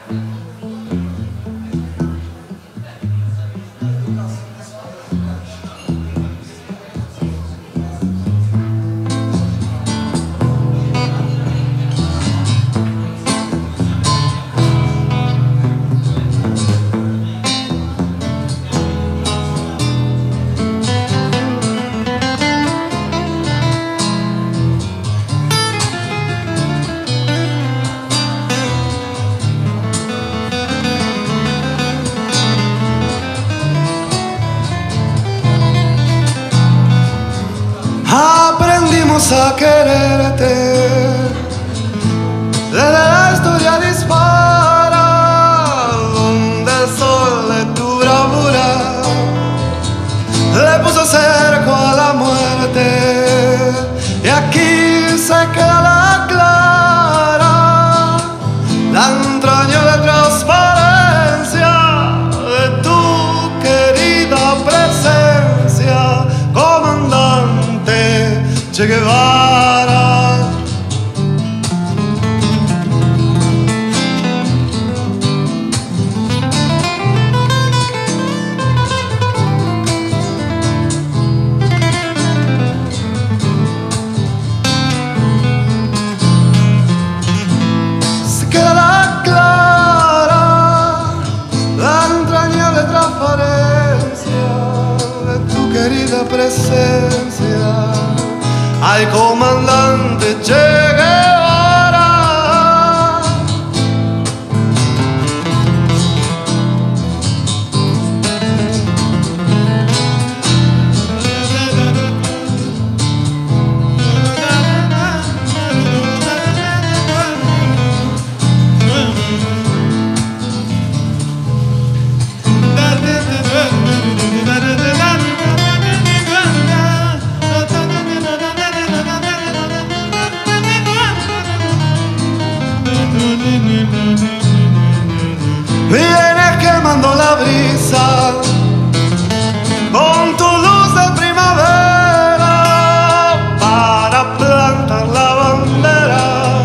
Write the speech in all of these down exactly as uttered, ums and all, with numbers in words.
Aprendimos a quererte, desde la historia dispara, donde el sol de tu bravura le puso cerco a la muerte. Y aquí se queda la clara, la entrañable transparencia de tu querida presencia, comandante Che Guevara. Se queda clara la entrañable transparencia de tu querida presencia. Al comandante Che Guevara. Vienes quemando la brisa con tu luz de primavera para plantar la bandera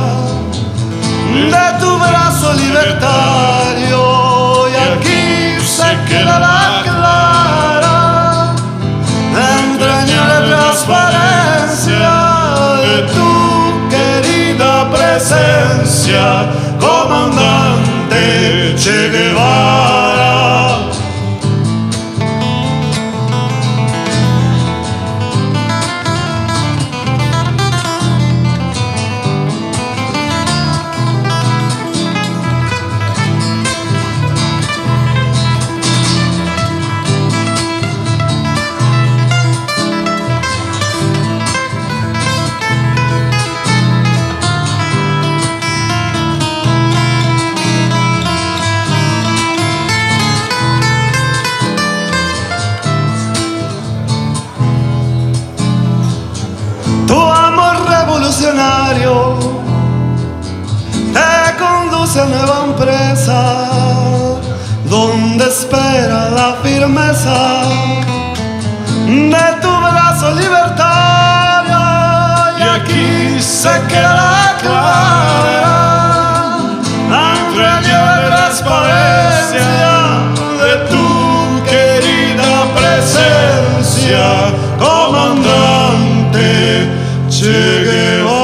de tu brazo libertario. Y aquí se queda la clara, la entrañable transparencia de tu querida presencia, comandante Che Guevara. Te conduce a nueva empresa donde espera la firmeza de tu brazo libertario. Y aquí se queda la clara, la entrañable transparencia de tu querida presencia, comandante Che Guevara.